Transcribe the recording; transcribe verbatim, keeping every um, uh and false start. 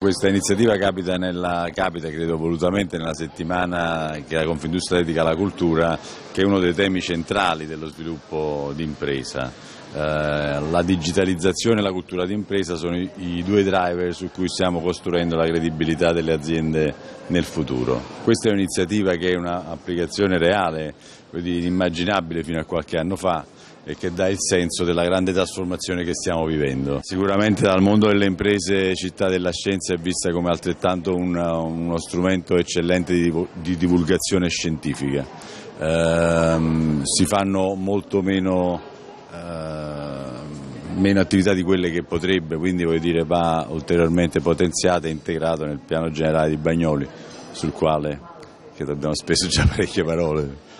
Questa iniziativa capita, nella, capita, credo volutamente, nella settimana che la Confindustria dedica alla cultura, che è uno dei temi centrali dello sviluppo d'impresa. Eh, la digitalizzazione e la cultura d'impresa sono i, i due driver su cui stiamo costruendo la credibilità delle aziende nel futuro. Questa è un'iniziativa che è un'applicazione reale, inimmaginabile fino a qualche anno fa, e che dà il senso della grande trasformazione che stiamo vivendo. Sicuramente dal mondo delle imprese Città della Scienza è vista come altrettanto un, uno strumento eccellente di, di divulgazione scientifica. Ehm, si fanno molto meno, eh, meno attività di quelle che potrebbe, quindi voglio dire, va ulteriormente potenziata e integrata nel piano generale di Bagnoli, sul quale che abbiamo speso già parecchie parole.